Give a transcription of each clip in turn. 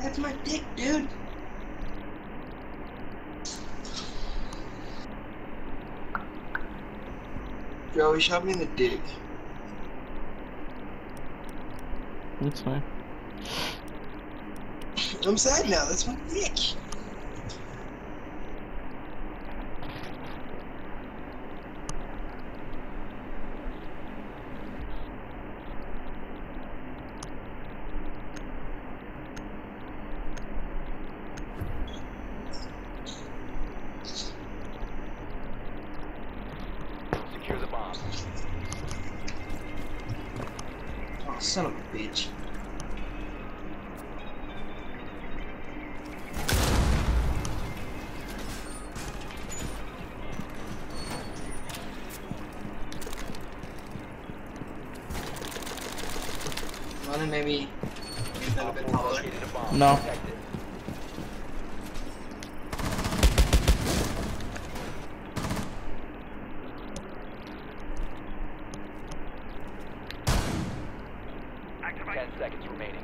That's my dick, dude. Joey, shot me in the dick. That's fine. I'm sad now. That's my dick. Secure the bomb. Oh, son of a bitch. Wanna maybe make that a bit taller? Located a bomb. No. Protect it. Activate. 10 seconds remaining.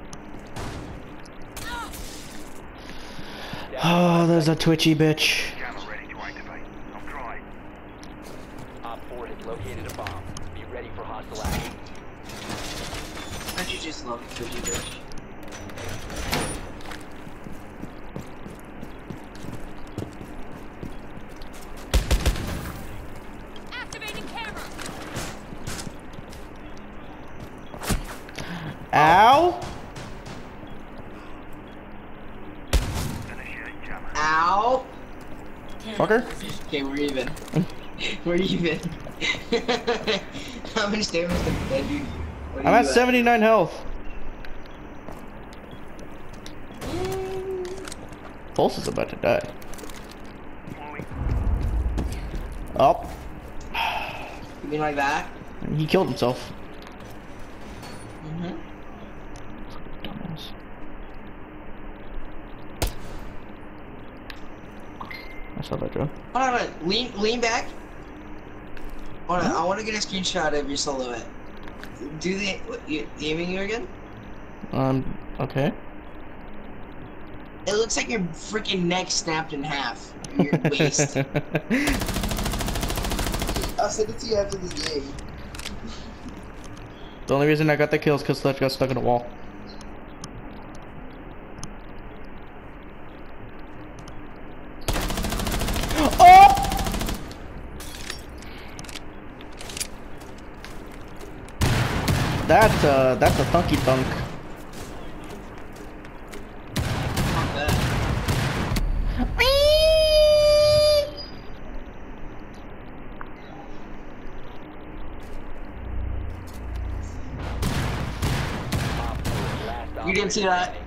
Oh, there's a twitchy bitch. Jammer ready to activate. I'll try. Op 4 has located a bomb. Be ready for hostile action. Don't you just love the twitchy bitch? Activating camera. Ow! Initiate jammer. Ow! Fucker. Okay, we're even. We're even. How much damage did that do? What are I'm you at 79 health. Pulse is about to die. Moving. Oh, You mean like that? he killed himself. Mm-hmm. Dumbass. I saw that, Joe. Hold on, lean back. Hold on, I want to get a screenshot of your silhouette. Do the aiming you again? Okay. It looks like your freaking neck snapped in half. Your waist. I'll send it to you after this game. The only reason I got the kill is because Sledge got stuck in a wall. Oh! That's a thunky thunk. Not bad. Op 4 last You didn't see that?